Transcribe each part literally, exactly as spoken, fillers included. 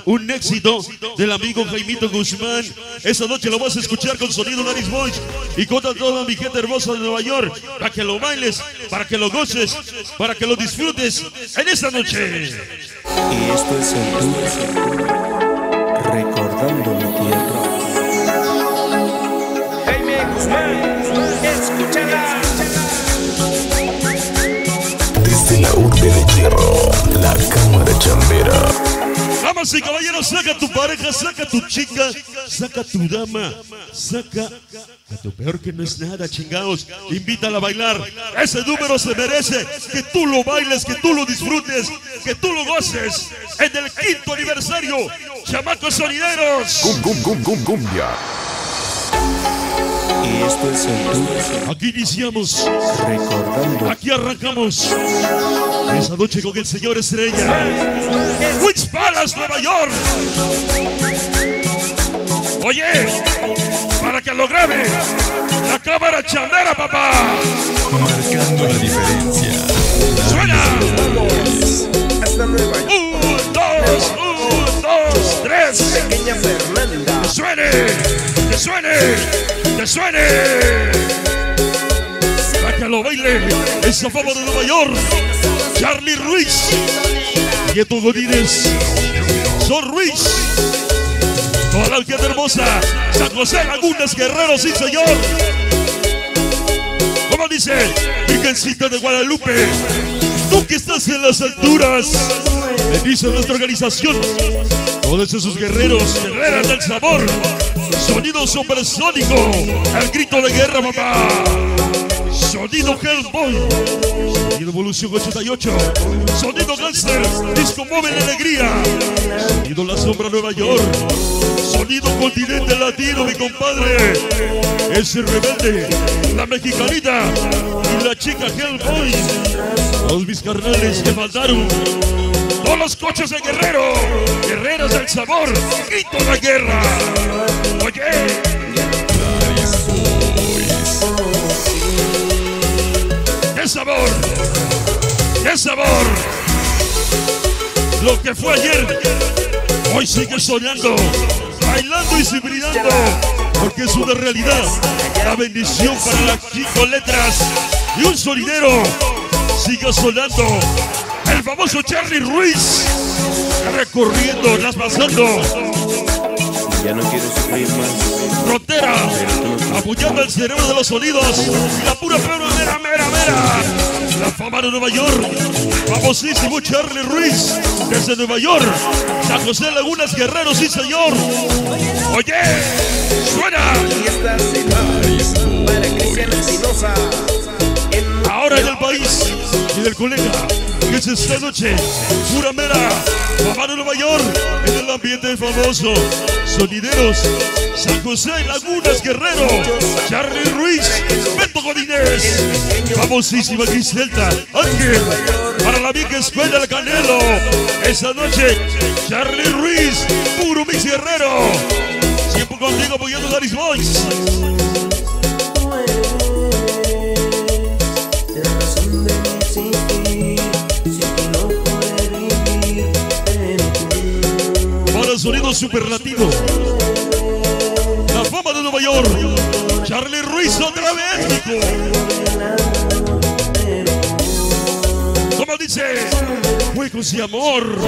un éxito del amigo Jaimito Guzmán. Esa noche lo vas a escuchar con sonido Nariz Boys y con toda mi gente hermosa de Nueva York, para que lo bailes, para que lo goces, para que lo disfrutes en esta noche. Y esto es el tour recordando mi tierra. Jaime Guzmán, escúchala. Desde la urbe de hierro, la cámara chambera. Damas y caballeros, saca a tu pareja, saca a tu chica, saca a tu dama, saca a tu peor que no es nada, chingados. Invítala a bailar. Ese número se merece que tú lo bailes, que tú lo disfrutes, que tú lo goces. En el quinto aniversario, chamacos sonideros. Cum, cum, cum, cum, cumbia. Y esto es el tour Aquí iniciamos, recordando. aquí arrancamos. Esa noche con el señor Estrella. Witch Palace, Nueva York. Oye, para que lo grabe la cámara chambera, papá. Marcando la diferencia. Suena. Hasta Nueva York. Un, dos, un, dos, tres. Pequeña Fernanda. Que suene, que suene, que suene. Para que lo baile esa fama de Nueva York. Charlie Ruiz, Nieto Godínez, Son Ruiz, toda la gente hermosa, San José Lagunas, Guerrero, sí señor. Como dice, Virgencita de Guadalupe, tú que estás en las alturas, bendice nuestra organización, todos esos guerreros, guerreras del sabor, sonido supersónico, el grito de guerra, papá. Sonido Hellboy, sonido Evolución ochenta y ocho, sonido Gangster, Disco Móvil Alegría, sonido La Sombra Nueva York, sonido Continente Latino, mi compadre, ese rebelde, la mexicanita y la chica Hellboy, todos mis carnales que mandaron, todos los coches de Guerrero, guerreras del sabor, grito de guerra. Oye. ¡Qué sabor! ¡Qué sabor! Lo que fue ayer, hoy sigue soñando, bailando y cibrinando, porque es una realidad. La bendición para las cinco letras y un sonidero sigue sonando. El famoso Charlie Ruiz, recorriendo, traspasando. Ya no quiero sufrir más. Frontera, apoyando el cerebro de los sonidos. La pura pura mera, mera, mera. La fama de Nueva York. Famosísimo Charlie Ruiz, desde Nueva York. San José Lagunas, Guerrero, sí señor. Oye, suena. Y esta se va para Cristiana Espinosa. Ahora en el país y del colega, que es esta noche, pura mera, fama de Nueva York, en el ambiente famoso, sonideros, San José, Lagunas, Guerrero, Charlie Ruiz, Beto Godínez, famosísima Griselda, Ángel, para la vieja escuela del Canelo, esa noche, Charlie Ruiz, puro mix Guerrero, siempre contigo apoyando Nariz Boys. Sonido superlativo, la fama de Nueva York, Charlie Ruiz otra vez, como dice, juegos y amor.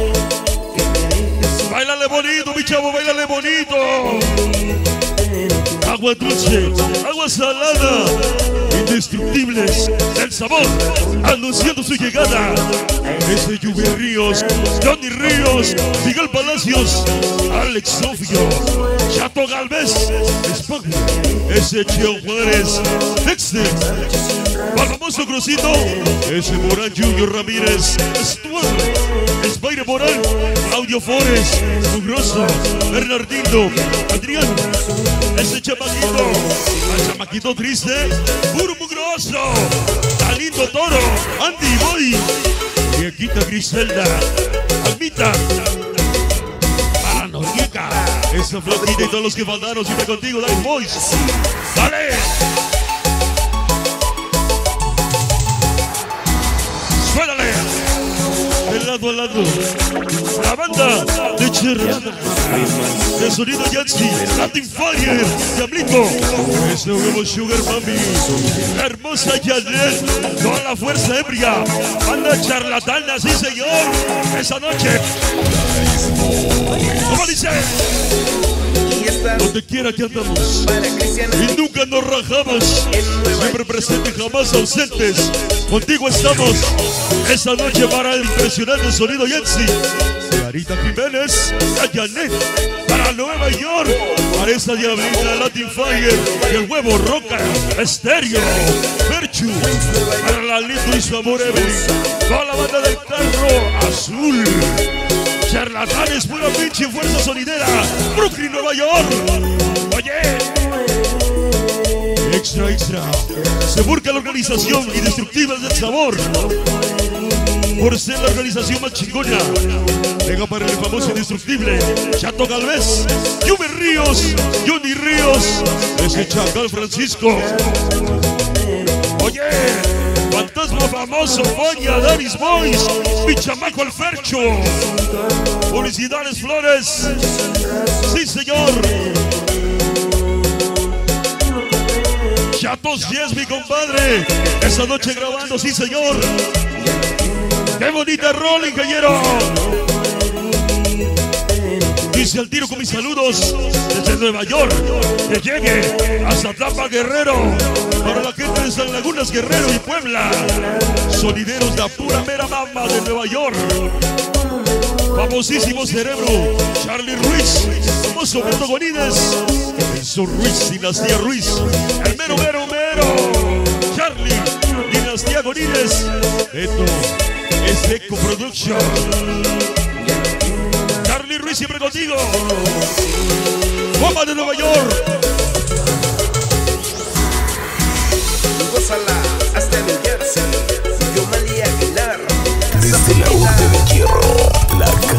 Báilale bonito, mi chavo, báilale bonito. Agua dulce, agua salada, indestructibles del sabor, anunciando su llegada. Ese Lluvia Ríos, Johnny Ríos, Miguel Palacios, Alex Sofio, Chato Galvez, Spock, ese Cheo Juárez, Dexter, el famoso Crucito, ese Morán Junior Ramírez, Stuart, Espaire Morán, Claudio Flores, Mugroso, Bernardino, Adrián, ese chamaquito, el chamaquito triste, puro mugroso, Talito Toro, Andy Boy, Viequita Griselda, Almita, para Noriega, esa flaquita y todos los que faltaron siempre contigo, Nariz Boys. ¡Dale! Suélale. De lado a lado, La banda de Cherrada, de Sonido Yancy, Latin Fire, Diablito, ese nuevo Sugar Mami, la hermosa Janet, toda la fuerza ebria, banda charlatana, sí señor, esa noche. ¿Cómo dice? Donde quiera que andamos y nunca nos rajamos, siempre presentes, jamás ausentes. Contigo estamos esta noche para el impresionante Sonido Yancy, Clarita Jiménez, la Janet, para Nueva York, para esta diablita Latin Fire, y el huevo Roca Estéreo, Perchu, para la Lito y su amor Evelyn, toda la banda del carro azul. Charlatanes, pura pinche fuerza sonidera, Brooklyn, Nueva York. Oye, extra, extra, se busca la organización Indestructibles del Sabor, por ser la organización más chingona. Venga para el famoso Indestructible, Chato Galvez, Yumi Ríos, Johnny Ríos, ese Chacal Francisco. Oye, Fantasma famoso, Foña, Davis Boys, mi chamaco el Fercho. Publicidades Flores, sí señor. Chatos Yes, mi compadre, esta noche grabando, sí señor. Qué bonita rola, ingeniero. Dice al tiro con mis saludos desde Nueva York, que llegue hasta Tampa, Guerrero, para la gente de San Lagunas, Guerrero y Puebla. Sonideros de la pura mera mama de Nueva York. Famosísimo Cerebro, Charlie Ruiz, famoso Beto Gonides, Enzo Ruiz, Dinastía Ruiz, el mero mero mero, Charlie, Dinastía Gonides, Beto, es Eco Production. Charlie Ruiz siempre contigo. Guapa de Nueva York. Gózala hasta New Jersey. Yo María Aguilar. Desde la urbe de hierro, la